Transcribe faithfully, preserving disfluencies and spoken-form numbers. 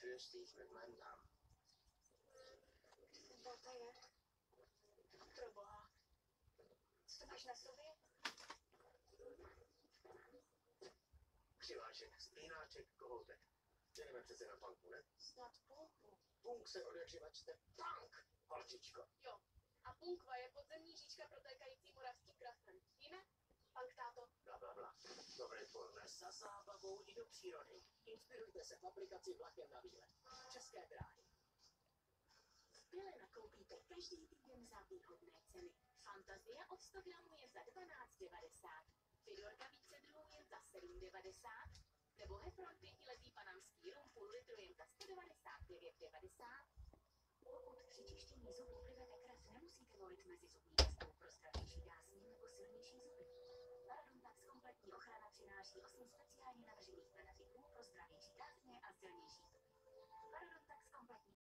Tröstis med mannan. Co to je? Proboha. Co to máš na sobě? Přiváček, stejnáček, kohoutek. Jdeme přece na punku, ne? Snad půlku. Punk se odjakživa čte punk, holčičko. Jo. A Punkva je podzemní říčka protékající moravským krasem. Víme? Punk táto. Bla, bla, bla. Dobré poledne za zábavou i do přírody. Inspirujte se v aplikaci Vlakem na výlet. České dráhy. V Pile nakoupíte každý týden za výhodné ceny. Fantazie od sto gramů je za dvanáct devadesát. Fidorka více druhů jen za sedm devadesát. Nebo Hefron pětiletý panamský rum půl litru jen za sto devadesát devět devadesát. Pokud při čištění zubů plivete krev, nemusíte volit mezi zubní pastou pro zdravější dásně nebo silnější zuby. Parodontax kompletní ochrana přináší osm speciálně